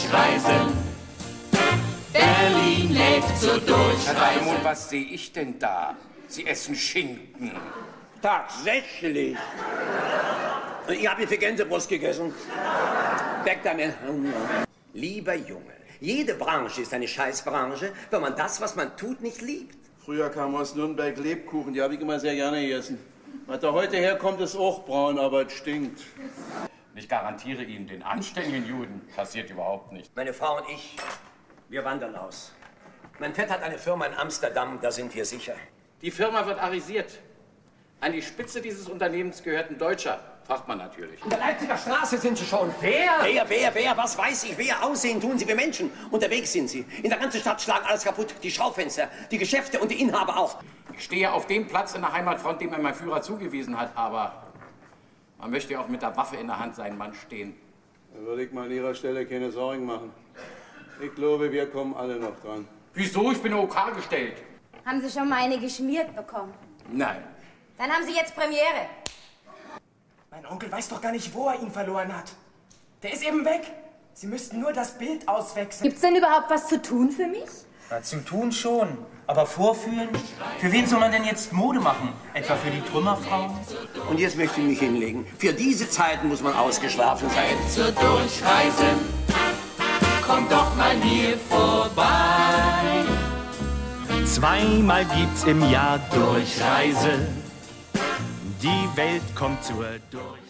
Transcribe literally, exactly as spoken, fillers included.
Durchreisen. Berlin lebt zur Durchreise. Herr Dallemund, was sehe ich denn da? Sie essen Schinken. Tatsächlich. Ich habe viel Gänsebrust gegessen. Weg damit. Lieber Junge, jede Branche ist eine Scheißbranche, wenn man das, was man tut, nicht liebt. Früher kam aus Nürnberg Lebkuchen, die habe ich immer sehr gerne gegessen. Was da heute herkommt, ist auch braun, aber es stinkt. Ich garantiere Ihnen, den anständigen Juden passiert überhaupt nicht. Meine Frau und ich, wir wandern aus. Mein Vetter hat eine Firma in Amsterdam, da sind wir sicher. Die Firma wird arisiert. An die Spitze dieses Unternehmens gehört ein Deutscher, fragt man natürlich. In der Leipziger Straße sind Sie schon. Wer? Wer, wer, wer, was weiß ich, wer? Aussehen tun Sie wie Menschen. Unterwegs sind Sie. In der ganzen Stadt schlagen alles kaputt. Die Schaufenster, die Geschäfte und die Inhaber auch. Ich stehe auf dem Platz in der Heimatfront, den mir mein Führer zugewiesen hat, aber man möchte ja auch mit der Waffe in der Hand seinen Mann stehen. Da würde ich mal an Ihrer Stelle keine Sorgen machen. Ich glaube, wir kommen alle noch dran. Wieso? Ich bin OK gestellt. Haben Sie schon mal eine geschmiert bekommen? Nein. Dann haben Sie jetzt Premiere. Mein Onkel weiß doch gar nicht, wo er ihn verloren hat. Der ist eben weg. Sie müssten nur das Bild auswechseln. Gibt's denn überhaupt was zu tun für mich? Na, zu tun schon. Aber vorführen? Für wen soll man denn jetzt Mode machen? Etwa für die Trümmerfrauen? Und jetzt möchte ich mich hinlegen. Für diese Zeiten muss man ausgeschlafen sein. Zur Durchreisen. Kommt doch mal hier vorbei. Zweimal gibt's im Jahr Durchreise. Die Welt kommt zur Durchreise.